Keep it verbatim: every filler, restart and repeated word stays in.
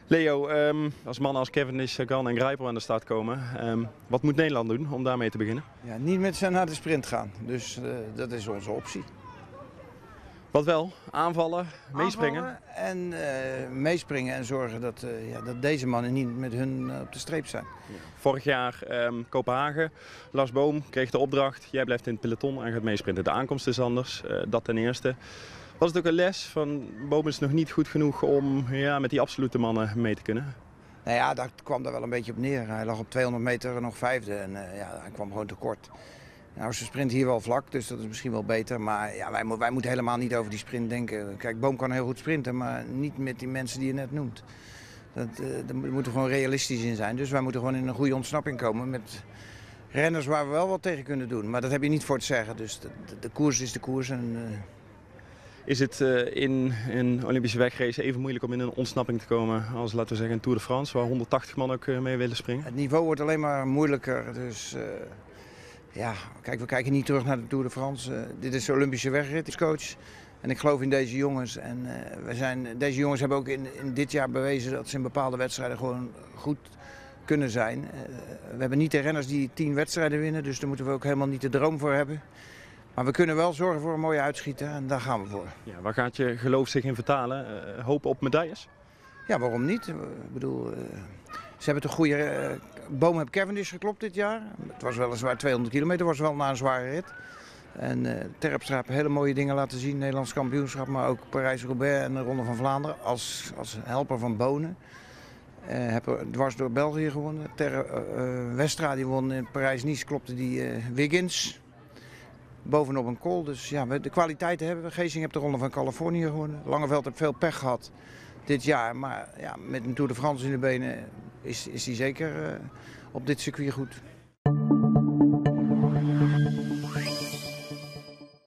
Leo, um, als mannen als Cavendish, Sagan en Greipel aan de start komen, um, wat moet Nederland doen om daarmee te beginnen? Ja, niet met z'n naar de sprint gaan, dus uh, dat is onze optie. Wat wel? Aanvallen, meespringen? Aanvallen en uh, meespringen en zorgen dat, uh, ja, dat deze mannen niet met hun uh, op de streep zijn. Ja. Vorig jaar um, Kopenhagen, Lars Boom kreeg de opdracht, jij blijft in het peloton en gaat meesprinten. De aankomst is anders, uh, dat ten eerste. Was het ook een les van Boom is nog niet goed genoeg om ja, met die absolute mannen mee te kunnen? Nou ja, daar kwam daar wel een beetje op neer. Hij lag op tweehonderd meter nog vijfde en uh, ja, hij kwam gewoon tekort. Nou is de sprint hier wel vlak, dus dat is misschien wel beter. Maar ja, wij, wij moeten helemaal niet over die sprint denken. Kijk, Boom kan heel goed sprinten, maar niet met die mensen die je net noemt. Dat, uh, daar moeten we gewoon realistisch in zijn. Dus wij moeten gewoon in een goede ontsnapping komen met renners waar we wel wat tegen kunnen doen. Maar dat heb je niet voor te zeggen. Dus de, de, de koers is de koers. En, uh... Is het uh, in een Olympische wegrace even moeilijk om in een ontsnapping te komen als, laten we zeggen, een Tour de France, waar honderdtachtig man ook uh, mee willen springen? Het niveau wordt alleen maar moeilijker. Dus uh, ja, kijk, we kijken niet terug naar de Tour de France. Uh, dit is de Olympische wegritcoach. En ik geloof in deze jongens. En uh, we zijn, deze jongens hebben ook in, in dit jaar bewezen dat ze in bepaalde wedstrijden gewoon goed kunnen zijn. Uh, we hebben niet de renners die tien wedstrijden winnen, dus daar moeten we ook helemaal niet de droom voor hebben. Maar we kunnen wel zorgen voor een mooie uitschieter en daar gaan we voor. Ja, waar gaat je geloof zich in vertalen? Uh, hopen op medailles? Ja, waarom niet? Ik bedoel, uh, ze hebben toch goede... Uh, Boom heeft Cavendish geklopt dit jaar. Het was weliswaar tweehonderd kilometer, was wel na een zware rit. En uh, Terpstra heeft hele mooie dingen laten zien. Nederlands kampioenschap, maar ook Parijs-Roubaix en de Ronde van Vlaanderen. Als, als helper van Bonen. Uh, hebben dwars door België gewonnen. Ter, uh, Westra die won in Parijs-Nice, klopte die uh, Wiggins. Bovenop een col, dus ja, we de kwaliteiten hebben we. Geesing heeft de Ronde van Californië gewonnen. Langeveld heeft veel pech gehad dit jaar, maar ja, met een Tour de France in de benen is, is hij zeker uh, op dit circuit goed.